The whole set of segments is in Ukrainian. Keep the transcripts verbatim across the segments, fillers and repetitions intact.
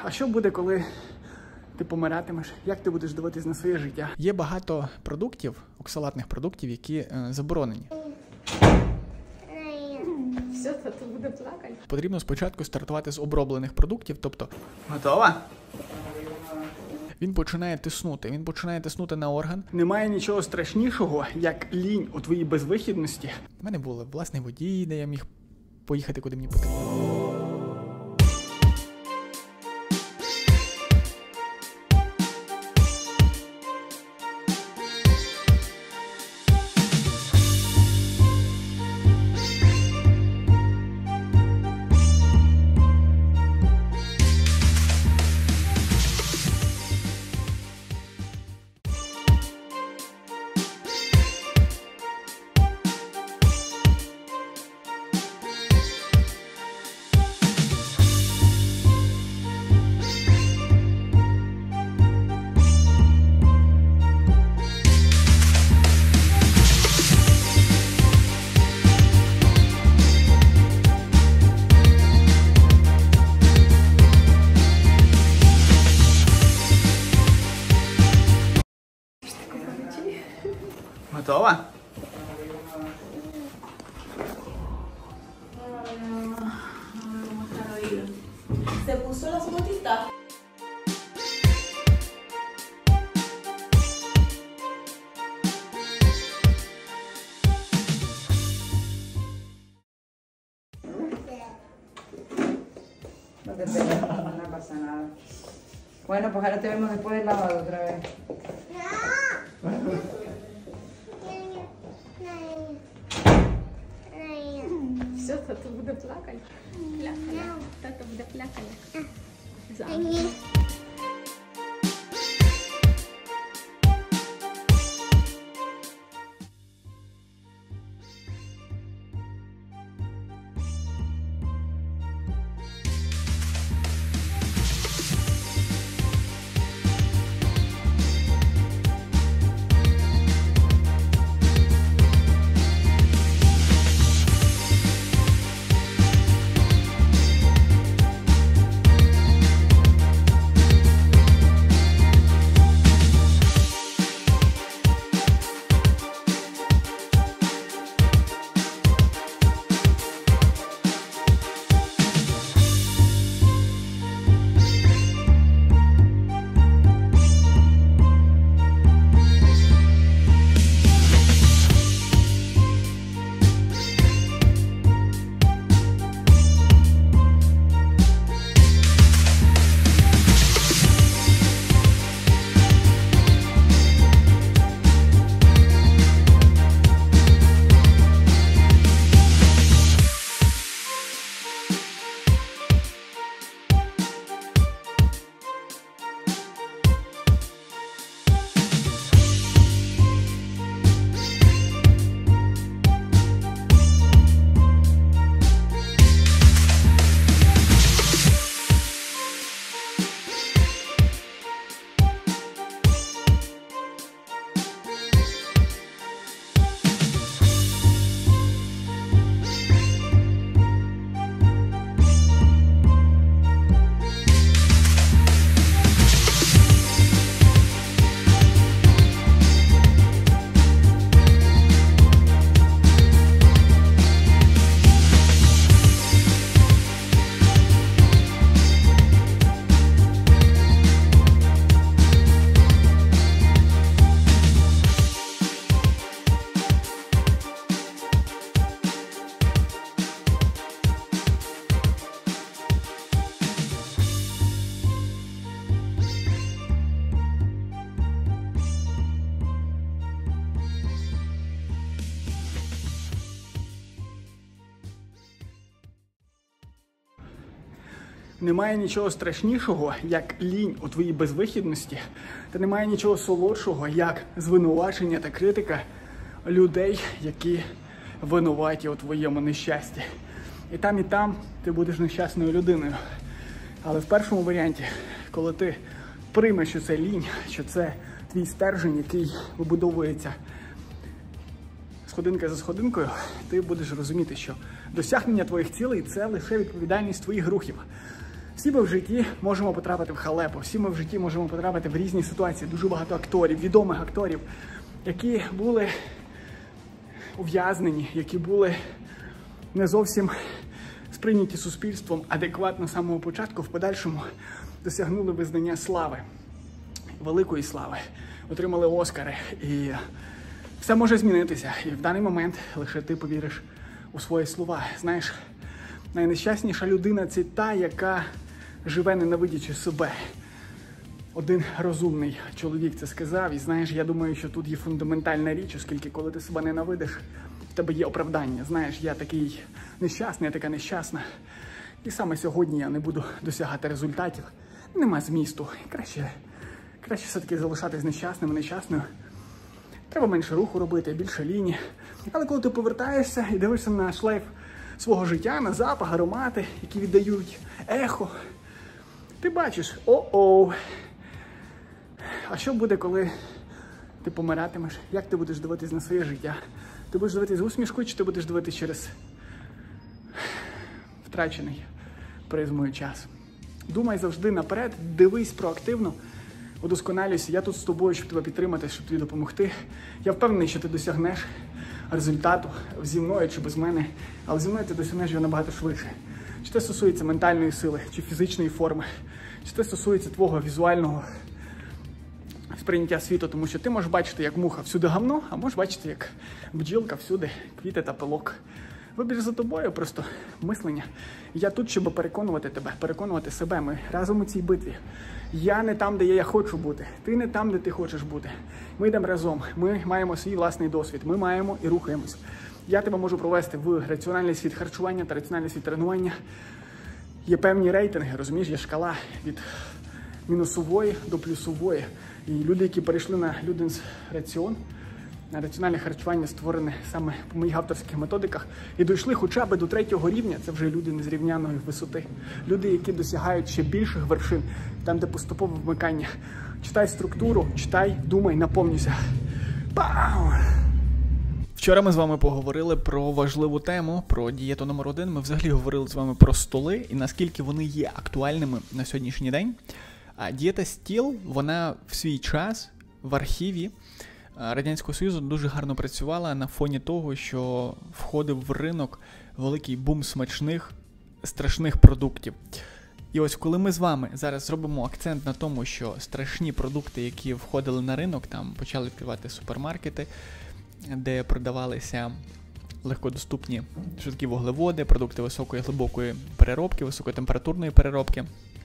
А що буде, коли ти помиратимеш? Як ти будеш дивитись на своє життя? Є багато продуктів, оксалатних продуктів, які е, заборонені. Все, тато буде плакати. Потрібно спочатку стартувати з оброблених продуктів, тобто... Готова? Він починає тиснути, він починає тиснути на орган. Немає нічого страшнішого, як лінь у твоїй безвихідності. У мене був власний водій, де я міг поїхати, куди мені потрібно. Готова? Se puso las botitas. No te pegues, no pasa nada. Bueno, pues ahora te vemos después del lavado otra vez. Все, тато буде плакати. Плакає. Тато буде плакати. Немає нічого страшнішого, як лінь у твоїй безвихідності, та немає нічого солодшого, як звинувачення та критика людей, які винуваті у твоєму нещасті. І там, і там ти будеш нещасною людиною. Але в першому варіанті, коли ти приймеш, що це лінь, що це твій стержень, який вибудовується сходинка за сходинкою, ти будеш розуміти, що досягнення твоїх цілей – це лише відповідальність твоїх рухів. Всі ми в житті можемо потрапити в халепу, всі ми в житті можемо потрапити в різні ситуації. Дуже багато акторів, відомих акторів, які були ув'язнені, які були не зовсім сприйняті суспільством адекватно з самого початку, в подальшому досягнули визнання слави, великої слави, отримали Оскари. І все може змінитися. І в даний момент лише ти повіриш у свої слова. Знаєш, найнещасніша людина – це та, яка живе ненавидячи себе. Один розумний чоловік це сказав. І знаєш, я думаю, що тут є фундаментальна річ, оскільки коли ти себе ненавидиш, в тебе є оправдання. Знаєш, я такий нещасний, я така нещасна. І саме сьогодні я не буду досягати результатів. Нема змісту. Краще, краще все-таки залишатись нещасним, нещасною. Треба менше руху робити, більше лінії. Але коли ти повертаєшся і дивишся на шлейф свого життя, на запах, аромати, які віддають ехо, ти бачиш, о-оу. А що буде, коли ти помиратимеш? Як ти будеш дивитись на своє життя? Ти будеш дивитись з усмішкою, чи ти будеш дивитись через втрачений призмою час? Думай завжди наперед, дивись проактивно, удосконалюйся. Я тут з тобою, щоб тебе підтримати, щоб тобі допомогти. Я впевнений, що ти досягнеш результату зі мною чи без мене, але зі мною ти досягнеш його набагато швидше. Чи це стосується ментальної сили, чи фізичної форми, чи це стосується твого візуального сприйняття світу, тому що ти можеш бачити, як муха всюди гавно, а можеш бачити, як бджілка всюди квіти та пилок. Вибір за тобою, просто мислення. Я тут, щоб переконувати тебе, переконувати себе. Ми разом у цій битві. Я не там, де я хочу бути. Ти не там, де ти хочеш бути. Ми йдемо разом. Ми маємо свій власний досвід. Ми маємо і рухаємось. Я тебе можу провести в раціональний світ харчування та раціональний світ тренування. Є певні рейтинги, розумієш, є шкала від мінусової до плюсової. І люди, які перейшли на Люденс раціон, на раціональне харчування, створене саме по моїх авторських методиках, і дійшли хоча б до третього рівня, це вже люди незрівняної висоти. Люди, які досягають ще більших вершин, там, де поступове вмикання. Читай структуру, читай, думай, наповнюйся. Пау! Вчора ми з вами поговорили про важливу тему, про дієту номер один. Ми взагалі говорили з вами про столи і наскільки вони є актуальними на сьогоднішній день. А дієта стіл, вона в свій час в архіві Радянського Союзу дуже гарно працювала на фоні того, що входив в ринок великий бум смачних, страшних продуктів. І ось коли ми з вами зараз зробимо акцент на тому, що страшні продукти, які входили на ринок, там почали відкривати супермаркети, де продавалися легкодоступні швидкі вуглеводи, продукти високої глибокої переробки, високотемпературної переробки.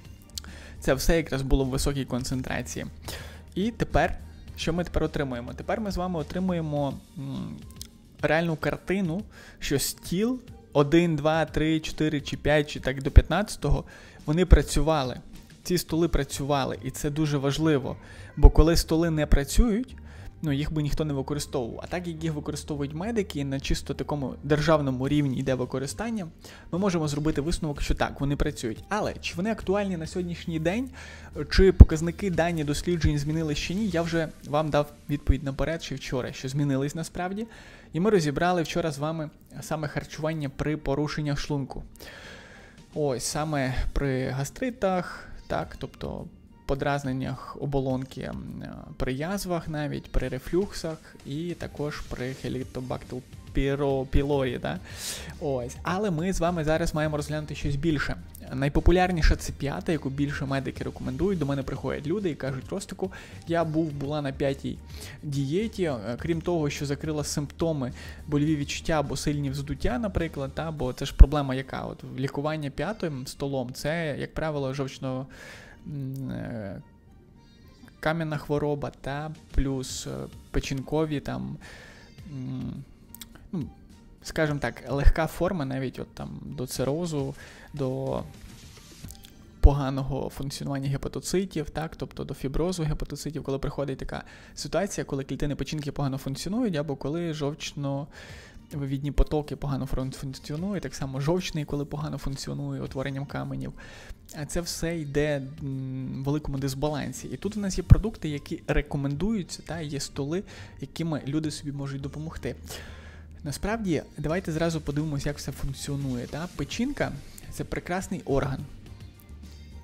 Це все якраз було в високій концентрації. І тепер, що ми тепер отримуємо? Тепер ми з вами отримуємо м, реальну картину, що стіл один, два, три, чотири чи п'ять, чи так до п'ятнадцятого, вони працювали. Ці столи працювали, і це дуже важливо. Бо коли столи не працюють, ну, їх би ніхто не використовував. А так, як їх використовують медики, на чисто такому державному рівні йде використання, ми можемо зробити висновок, що так, вони працюють. Але чи вони актуальні на сьогоднішній день, чи показники дані досліджень змінились чи ні, я вже вам дав відповідь наперед, ще вчора, що змінились насправді. І ми розібрали вчора з вами саме харчування при порушеннях шлунку. Ось, саме при гастритах, так, тобто подразненнях оболонки, при язвах навіть, при рефлюксах і також при Helicobacter pylori, да? Ось. Але ми з вами зараз маємо розглянути щось більше. Найпопулярніша це п'ята, яку більше медики рекомендують. До мене приходять люди і кажуть: Ростику, я був, була на п'ятій дієті, крім того, що закрила симптоми, больові відчуття або сильні вздуття, наприклад, та, бо це ж проблема яка? От лікування п'ятим столом, це, як правило, жовчно кам'яна хвороба, та плюс печінкові, там, ну, скажімо так, легка форма навіть от там до цирозу, до поганого функціонування гепатоцитів, так, тобто до фіброзу гепатоцитів, коли приходить така ситуація, коли клітини печінки погано функціонують, або коли жовчно вивідні потоки погано функціонують, так само жовчний, коли погано функціонує, утворенням каменів. А це все йде в великому дисбалансі. І тут у нас є продукти, які рекомендуються, та, є столи, якими люди собі можуть допомогти. Насправді, давайте зразу подивимося, як все функціонує. Та. Печінка – це прекрасний орган.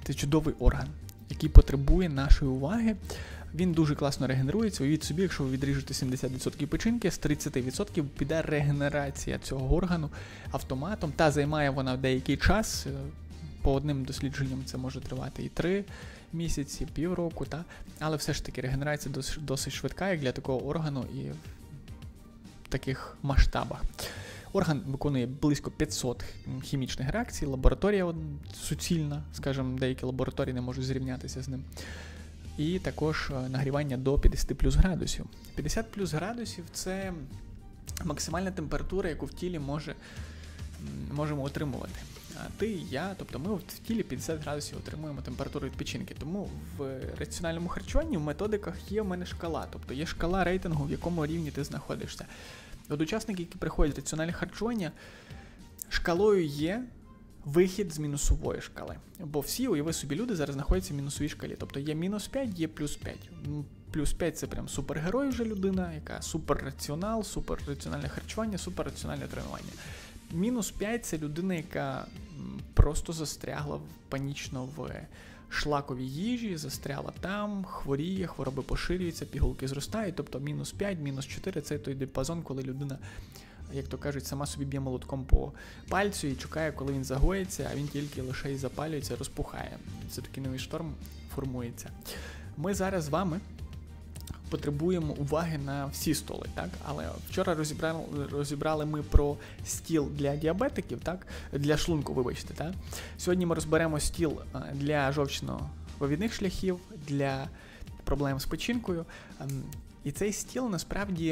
це чудовий орган, який потребує нашої уваги. Він дуже класно регенерується. Уявіть собі, якщо ви відріжете сімдесят відсотків печінки, з тридцять відсотків піде регенерація цього органу автоматом. Та займає вона деякий час. По одним дослідженням це може тривати і три місяці, півроку, та? Але все ж таки регенерація досить, досить швидка, як для такого органу і в таких масштабах. Орган виконує близько п'ятсот хімічних реакцій, лабораторія суцільна, скажімо, деякі лабораторії не можуть зрівнятися з ним. І також нагрівання до п'ятдесят плюс градусів. п'ятдесят плюс градусів – це максимальна температура, яку в тілі може, можемо отримувати. А ти і я, тобто ми в тілі п'ятдесят градусів отримуємо температуру від печінки. Тому в раціональному харчуванні в методиках є в мене шкала. Тобто є шкала рейтингу, в якому рівні ти знаходишся. От учасники, які приходять в раціональне харчування, шкалою є вихід з мінусової шкали. Бо всі, уяви собі, люди зараз знаходяться в мінусовій шкалі. Тобто є мінус п'ять, є плюс п'ять. Плюс п'ять – це прям супергерой вже людина, яка суперраціонал, суперраціональне харчування, суперраціональне тренування. Мінус п'ять – це людина, яка просто застрягла панічно в шлаковій їжі, застрягла там, хворіє, хвороби поширюються, пігулки зростають. Тобто мінус п'ять, мінус чотири – це той діапазон, коли людина, як то кажуть, сама собі б'є молотком по пальцю і чекає, коли він загоїться, а він тільки лише і запалюється, розпухає. Це такий новий шторм формується. Ми зараз з вами потребуємо уваги на всі столи, так? Але вчора розібрали, розібрали ми про стіл для діабетиків, так? Для шлунку, вибачте, так? Сьогодні ми розберемо стіл для жовчно-вивідних шляхів, для проблем з печінкою. І цей стіл, насправді,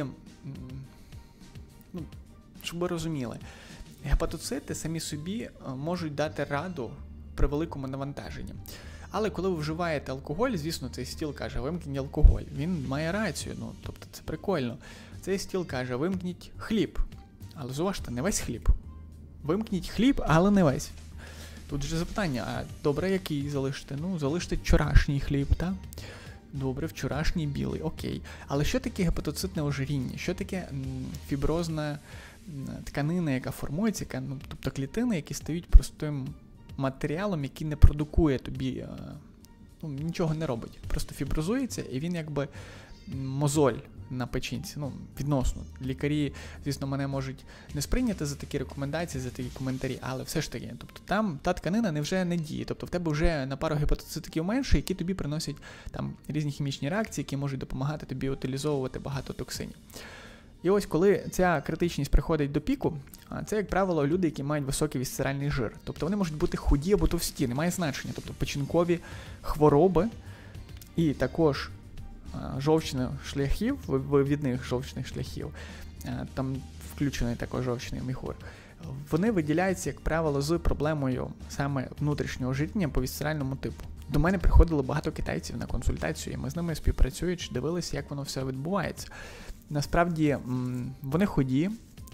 ну, щоб ви розуміли, гепатоцити самі собі можуть дати раду при великому навантаженні. Але коли ви вживаєте алкоголь, звісно, цей стіл каже, вимкніть алкоголь. Він має рацію, ну, тобто це прикольно. Цей стіл каже, вимкніть хліб. Але зуважте, не весь хліб. Вимкніть хліб, але не весь. Тут же запитання, а добре, який залишите? Ну, залиште вчорашній хліб, так? Добре, вчорашній білий, окей. Але що таке гепатоцитне ожиріння? Що таке фіброзна тканина, яка формується, яка, ну, тобто клітини, які стають простим матеріалом, який не продукує тобі, ну, нічого не робить. Просто фіброзується, і він якби мозоль на печінці, ну, відносно. Лікарі, звісно, мене можуть не сприйняти за такі рекомендації, за такі коментарі, але все ж таки, тобто там та тканина не вже не діє, тобто в тебе вже на пару гепатоцитиків менше, які тобі приносять там різні хімічні реакції, які можуть допомагати тобі утилізовувати багато токсинів. І ось коли ця критичність приходить до піку, це, як правило, люди, які мають високий вісцеральний жир. Тобто вони можуть бути худі або товсті, немає значення. Тобто печінкові хвороби і також жовчних шляхів, вивідних жовчних шляхів, там включений також жовчний міхур, вони виділяються, як правило, з проблемою саме внутрішнього ожиріння по вісцеральному типу. До мене приходило багато китайців на консультацію, і ми з ними співпрацюючи, дивилися, як воно все відбувається. Насправді, вони худі,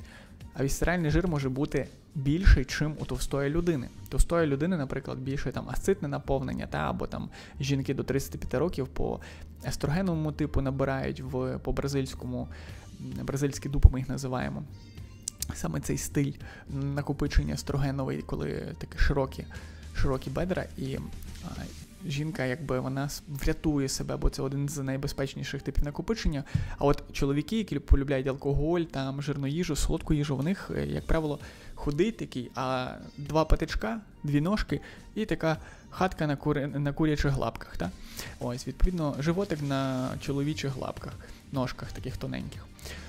а вісцеральний жир може бути більший, чим у товстої людини. Товстої людини, наприклад, більше там асцитне наповнення, та, або там жінки до тридцяти п'яти років по естрогеновому типу набирають, в, по бразильському, бразильський дуб ми їх називаємо. Саме цей стиль накопичення естрогеновий, коли такі широкі, широкі бедра, і а, жінка, якби, вона врятує себе, бо це один з найбезпечніших типів накопичення. А от чоловіки, які полюбляють алкоголь, там, жирну їжу, солодку їжу, в них, як правило, худий такий, а два патичка, дві ножки і така хатка на, кури, на курячих лапках. Та? Ось, відповідно, животик на чоловічих лапках, ножках таких тоненьких.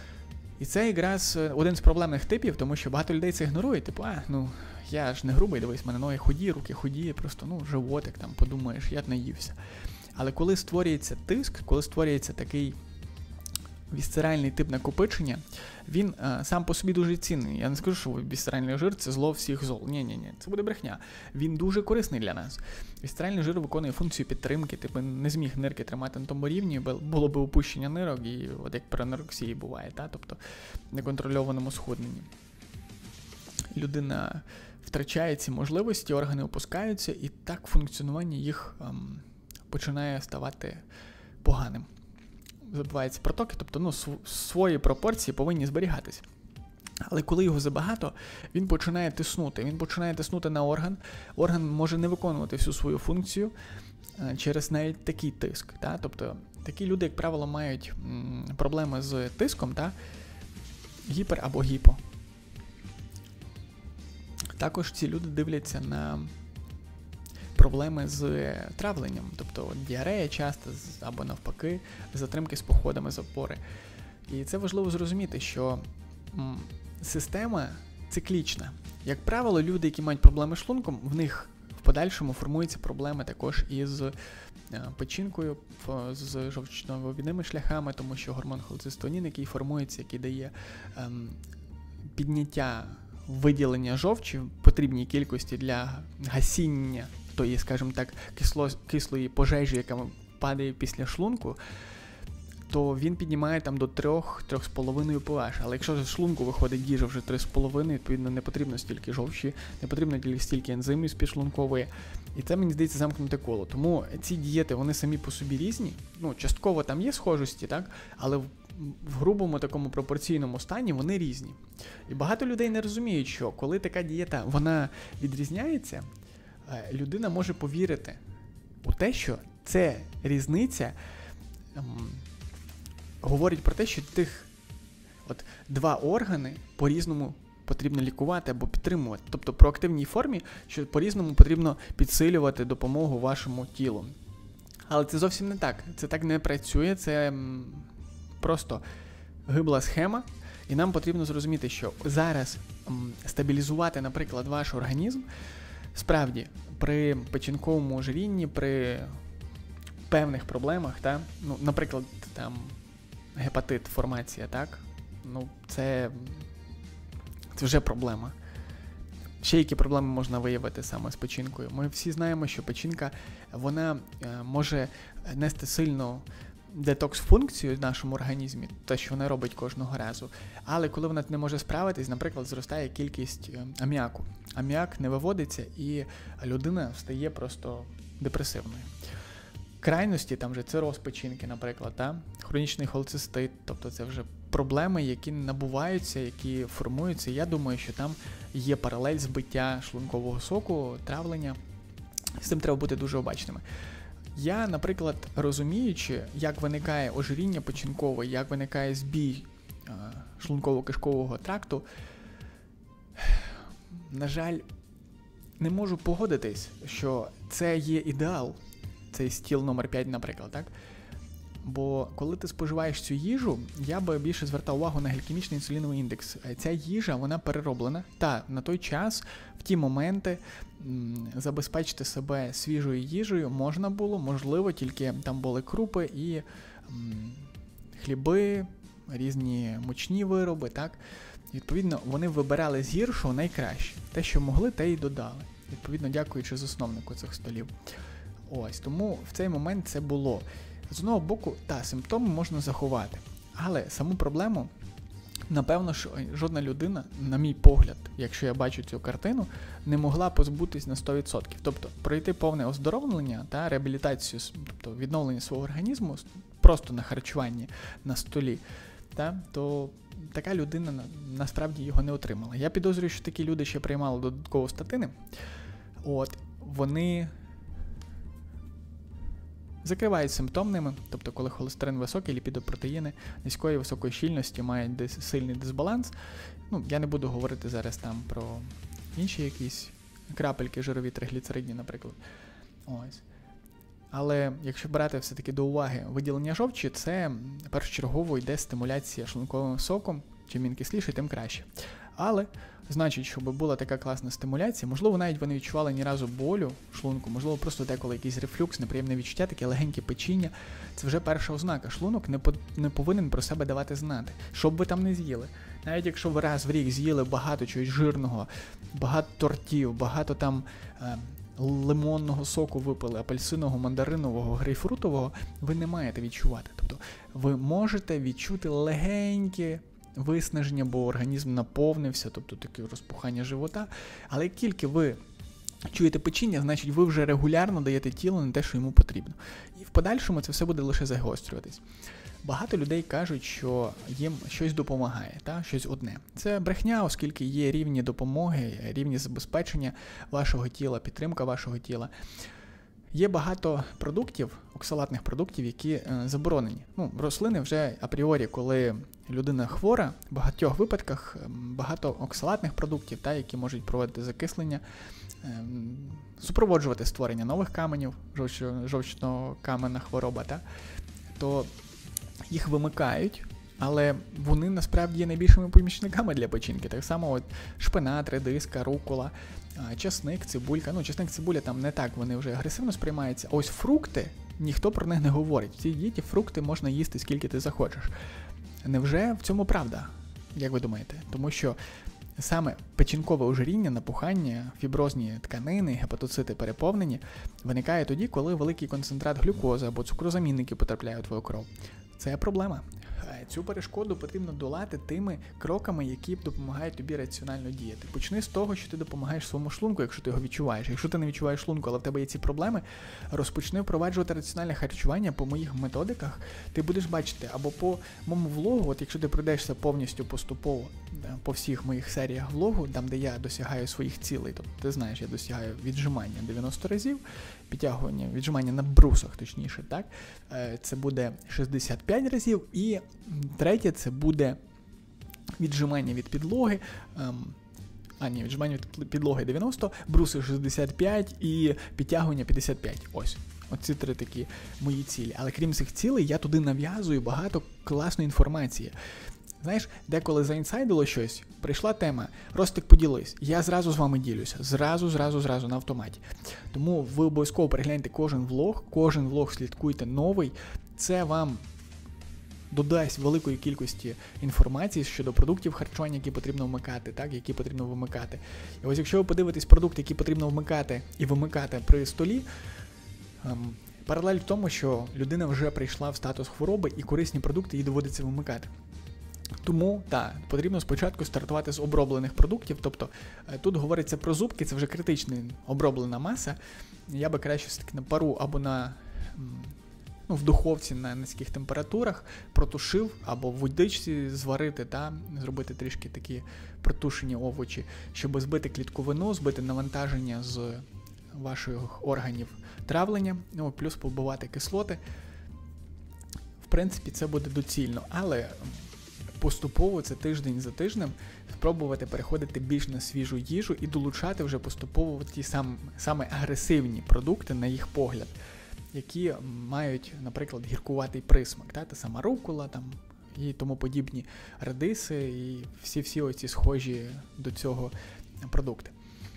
І це якраз один з проблемних типів, тому що багато людей це ігнорують, типу, а, ну, я ж не грубий, дивись, в мене ноги худі, руки худі, просто, ну, животик, там, подумаєш, я наївся. Але коли створюється тиск, коли створюється такий вісцеральний тип накопичення, він а, сам по собі дуже цінний. Я не скажу, що вісцеральний жир – це зло всіх зол. Ні-ні-ні, це буде брехня. Він дуже корисний для нас. Вісцеральний жир виконує функцію підтримки, типу не зміг нирки тримати на тому рівні, було б опущення нирок, і от як при анорексії буває, та? Тобто в неконтрольованому схудненні. Людина втрачає ці можливості, органи опускаються, і так функціонування їх ем, починає ставати поганим. Забуваються протоки, тобто, ну, свої пропорції повинні зберігатися. Але коли його забагато, він починає тиснути. Він починає тиснути на орган. Орган може не виконувати всю свою функцію через навіть такий тиск. Та? Тобто такі люди, як правило, мають м, проблеми з тиском, та? Гіпер або гіпо. Також ці люди дивляться на проблеми з травленням, тобто діарея часто, або навпаки, затримки з походами, запори. І це важливо зрозуміти, що м, система циклічна. Як правило, люди, які мають проблеми з шлунком, в них в подальшому формуються проблеми також із е, печінкою, з жовчно-вивідними шляхами, тому що гормон холецистонін, який формується, який дає е, підняття виділення жовчі в потрібній кількості для гасіння тої, скажімо так, кисло, кислої пожежі, яка падає після шлунку, то він піднімає там до три-три з половиною pH. Але якщо з шлунку виходить їжа вже три з половиною, відповідно не потрібно стільки жовчі, не потрібно тільки стільки ензимів з підшлункової. І це, мені здається, замкнуте коло. Тому ці дієти, вони самі по собі різні. Ну, частково там є схожості, так? Але в, в грубому такому пропорційному стані вони різні. І багато людей не розуміють, що коли така дієта, вона відрізняється, людина може повірити у те, що це різниця ем, говорить про те, що тих от два органи по-різному потрібно лікувати або підтримувати. Тобто в проактивній формі, що по-різному потрібно підсилювати допомогу вашому тілу. Але це зовсім не так. Це так не працює, це м, просто гибла схема. І нам потрібно зрозуміти, що зараз м, стабілізувати, наприклад, ваш організм, справді, при печінковому ожирінні, при певних проблемах, та, ну, наприклад, там, гепатит, формація, так, ну, це, це вже проблема. Ще які проблеми можна виявити саме з печінкою? Ми всі знаємо, що печінка, вона е, може нести сильну детокс-функцію в нашому організмі, те, що вона робить кожного разу. Але коли вона не може справитись, наприклад, зростає кількість аміаку. Аміак не виводиться, і людина стає просто депресивною. Крайності, там вже цироз печінки, наприклад, та? Хронічний холецистит, тобто це вже проблеми, які набуваються, які формуються. Я думаю, що там є паралель збиття шлункового соку, травлення. З цим треба бути дуже обачними. Я, наприклад, розуміючи, як виникає ожиріння печінкове, як виникає збій е, шлунково-кишкового тракту, на жаль, не можу погодитись, що це є ідеал, цей стіл номер п'ять, наприклад, так? Бо коли ти споживаєш цю їжу, я би більше звертав увагу на глікемічний інсуліновий індекс. Ця їжа, вона перероблена. Та, на той час, в ті моменти, м- забезпечити себе свіжою їжею можна було, можливо, тільки там були крупи і м- хліби, різні мучні вироби, так? Відповідно, вони вибирали з гіршого найкраще. Те, що могли, те й додали. Відповідно, дякуючи засновнику цих столів. Ось, тому в цей момент це було. З одного боку, та, симптоми можна заховати. Але саму проблему, напевно, що жодна людина, на мій погляд, якщо я бачу цю картину, не могла позбутись на сто відсотків. Тобто, пройти повне оздоровлення та реабілітацію, тобто відновлення свого організму просто на харчуванні, на столі, та, то така людина на, насправді його не отримала. Я підозрюю, що такі люди ще приймали додатково статини. От, вони закривають симптомними, тобто коли холестерин високий, ліпідопротеїни низької високої щільності мають дис, сильний дисбаланс. Ну, я не буду говорити зараз там про інші якісь крапельки, жирові, тригліцеридні, наприклад. Ось. Але якщо брати все-таки до уваги виділення жовчі, це першочергово йде стимуляція шлунковим соком. Чим він кисліший, тим краще. Але, значить, щоб була така класна стимуляція, можливо, навіть ви не відчували ні разу болю в шлунку, можливо, просто деколи якийсь рефлюкс, неприємне відчуття, таке легеньке печіння. Це вже перша ознака. Шлунок не, по, не повинен про себе давати знати, що б ви там не з'їли. Навіть якщо ви раз в рік з'їли багато чогось жирного, багато тортів, багато там е, лимонного соку випили, апельсинового, мандаринового, грейпфрутового, ви не маєте відчувати. Тобто ви можете відчути легеньке виснаження, бо організм наповнився, тобто таке розпухання живота. Але як тільки ви чуєте печіння, значить ви вже регулярно даєте тілу не те, що йому потрібно. І в подальшому це все буде лише загострюватись. Багато людей кажуть, що їм щось допомагає, та? Щось одне. Це брехня, оскільки є рівні допомоги, рівні забезпечення вашого тіла, підтримка вашого тіла. Є багато продуктів, оксалатних продуктів, які е, заборонені. Ну, рослини вже апріорі, коли людина хвора, в багатьох випадках багато оксалатних продуктів, та, які можуть проводити закислення, е, супроводжувати створення нових каменів, жовчно-каменна хвороба, та, то їх вимикають, але вони насправді є найбільшими помічниками для печінки. Так само от шпинат, редиска, рукола, часник, цибулька. Ну, часник, цибуля там не так, вони вже агресивно сприймаються. А ось фрукти, ніхто про них не говорить. В цій дієті фрукти можна їсти скільки ти захочеш. Невже в цьому правда? Як ви думаєте? Тому що саме печінкове ожиріння, напухання, фіброзні тканини, гепатоцити переповнені виникає тоді, коли великий концентрат глюкози або цукрозамінники потрапляють у твою кров. Це проблема. Цю перешкоду потрібно долати тими кроками, які допомагають тобі раціонально діяти. Почни з того, що ти допомагаєш своєму шлунку, якщо ти його відчуваєш. Якщо ти не відчуваєш шлунку, але в тебе є ці проблеми, розпочни впроваджувати раціональне харчування по моїх методиках. Ти будеш бачити, або по моєму влогу, от якщо ти пройдешся повністю поступово по всіх моїх серіях влогу, там, де я досягаю своїх цілей, тобто ти знаєш, я досягаю віджимання дев'яносто разів, підтягування, віджимання на брусах, точніше, так? Це буде шістдесят п'ять разів, і третє, це буде віджимання від підлоги, ем, а ні, віджимання від підлоги дев'яносто, бруси шістдесят п'ять і підтягування п'ятдесят п'ять. Ось. Оці три такі мої цілі. Але крім цих цілей, я туди нав'язую багато класної інформації. Знаєш, деколи заінсайдило щось, прийшла тема, Ростик, поділись, я зразу з вами ділюся, зразу, зразу, зразу, на автоматі. Тому ви обов'язково перегляньте кожен влог, кожен влог слідкуйте новий, це вам додасть великої кількості інформації щодо продуктів харчування, які потрібно вмикати, так, які потрібно вимикати. І ось якщо ви подивитесь продукти, які потрібно вмикати і вимикати при столі, ем, паралель в тому, що людина вже прийшла в статус хвороби і корисні продукти їй доводиться вимикати. Тому, так, потрібно спочатку стартувати з оброблених продуктів, тобто тут говориться про зубки, це вже критична оброблена маса, я би краще все-таки на пару або на, ну, в духовці на низьких температурах протушив, або в водичці зварити, та, зробити трішки такі протушені овочі, щоб збити клітковину, збити навантаження з ваших органів травлення, ну, плюс побивати кислоти. В принципі, це буде доцільно, але поступово, це тиждень за тижнем, спробувати переходити більш на свіжу їжу і долучати вже поступово ті сам, саме агресивні продукти, на їх погляд, які мають, наприклад, гіркуватий присмак, та, та сама рукола там, і тому подібні редиси, і всі-всі оці схожі до цього продукти.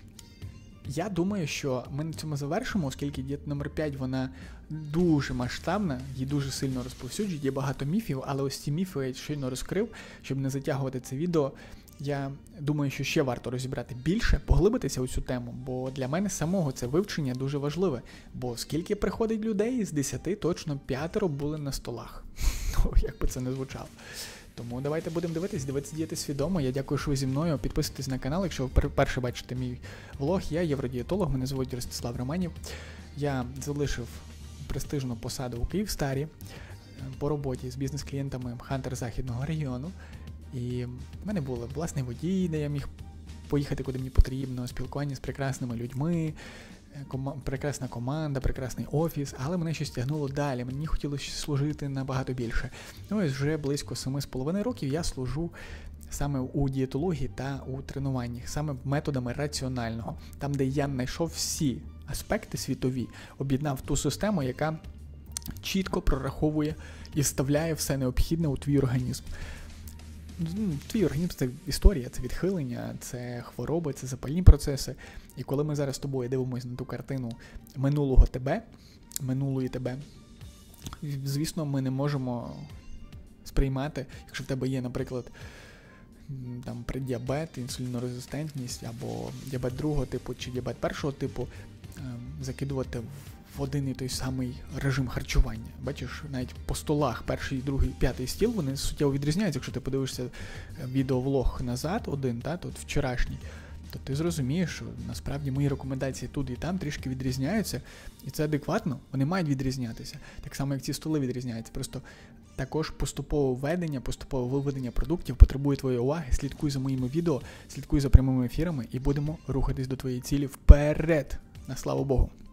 Я думаю, що ми на цьому завершимо, оскільки дієта номер п'ять, вона дуже масштабна, її дуже сильно розповсюджують, є багато міфів, але ось ці міфи я щойно розкрив, щоб не затягувати це відео. Я думаю, що ще варто розібрати більше, поглибитися у цю тему, бо для мене самого це вивчення дуже важливе, бо скільки приходить людей, з десяти точно п'ятеро були на столах. Ну, як би це не звучало. Тому давайте будемо дивитись, дивитися діяти свідомо. Я дякую, що ви зі мною. Підписуйтесь на канал, якщо ви вперше бачите мій влог. Я євродієтолог, мене звуть Ростислав Романів. Я залишив престижну посаду у Київстарі по роботі з бізнес-клієнтами Хантер Західного регіону. І в мене був власний водій, де я міг поїхати, куди мені потрібно, спілкування з прекрасними людьми, Ком- прекрасна команда, прекрасний офіс, але мене щось тягнуло далі, мені хотілося служити набагато більше. Ну і вже близько семи з половиною років я служу саме у дієтології та у тренуваннях, саме методами раціонального, там, де я знайшов всі аспекти світові, об'єднав ту систему, яка чітко прораховує і вставляє все необхідне у твій організм. Твій організм – це історія, це відхилення, це хвороби, це запальні процеси. І коли ми зараз з тобою дивимося на ту картину минулого тебе, минулої тебе, звісно, ми не можемо сприймати, якщо в тебе є, наприклад, там, преддіабет, інсулінорезистентність, або діабет другого типу, чи діабет першого типу, закидувати в один і той самий режим харчування. Бачиш, навіть по столах перший, другий, п'ятий стіл, вони суттєво відрізняються. Якщо ти подивишся відеовлог назад, один, та, тут вчорашній, то ти зрозумієш, що насправді мої рекомендації тут і там трішки відрізняються, і це адекватно, вони мають відрізнятися. Так само, як ці столи відрізняються. Просто також поступове введення, поступове виведення продуктів потребує твоєї уваги. Слідкуй за моїми відео, слідкуй за прямими ефірами і будемо рухатись до твоєї цілі вперед. На славу Богу!